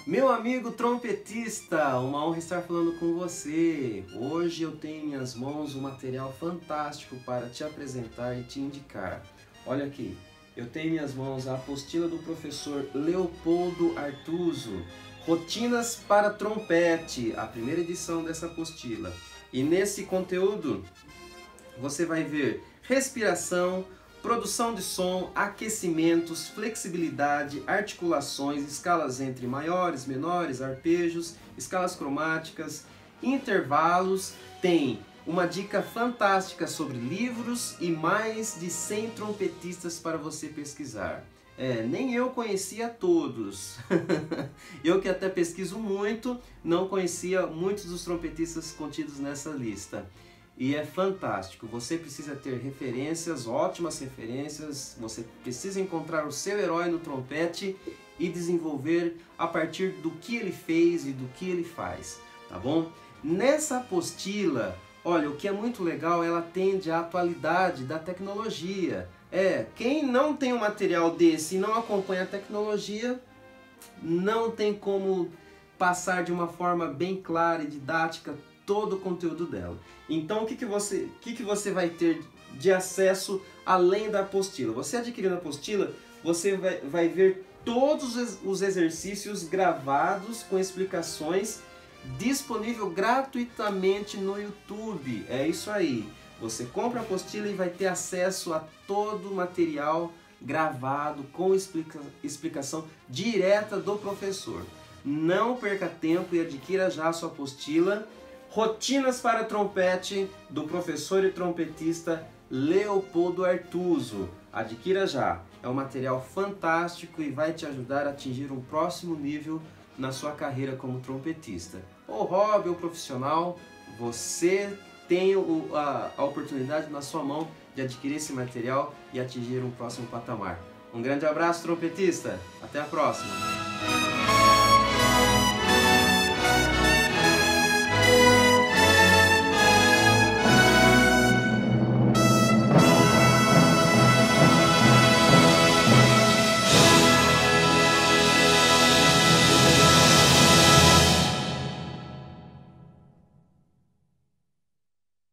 Meu amigo trompetista, uma honra estar falando com você. Hoje eu tenho em minhas mãos um material fantástico para te apresentar e te indicar. Olha aqui, eu tenho em minhas mãos a apostila do professor Leopoldo Artuso, Rotinas para Trompete, a primeira edição dessa apostila. E nesse conteúdo você vai ver respiração, produção de som, aquecimentos, flexibilidade, articulações, escalas entre maiores, menores, arpejos, escalas cromáticas, intervalos. Tem uma dica fantástica sobre livros e mais de 100 trompetistas para você pesquisar. Nem eu conhecia todos. Eu que até pesquiso muito, não conhecia muitos dos trompetistas contidos nessa lista. E é fantástico, você precisa ter referências, ótimas referências, você precisa encontrar o seu herói no trompete e desenvolver a partir do que ele fez e do que ele faz, tá bom? Nessa apostila, olha, o que é muito legal, ela atende à atualidade da tecnologia. Quem não tem um material desse e não acompanha a tecnologia, não tem como passar de uma forma bem clara e didática todo o conteúdo dela. Então o que você vai ter de acesso além da apostila? Você adquirindo a apostila, você vai ver todos os exercícios gravados com explicações disponível gratuitamente no YouTube. É isso aí. Você compra a apostila e vai ter acesso a todo o material gravado com explicação direta do professor. Não perca tempo e adquira já a sua apostila Rotinas para Trompete, do professor e trompetista Leopoldo Artuso. Adquira já, é um material fantástico e vai te ajudar a atingir um próximo nível na sua carreira como trompetista. Ou hobby ou profissional, você tem a oportunidade na sua mão de adquirir esse material e atingir um próximo patamar. Um grande abraço, trompetista! Até a próxima!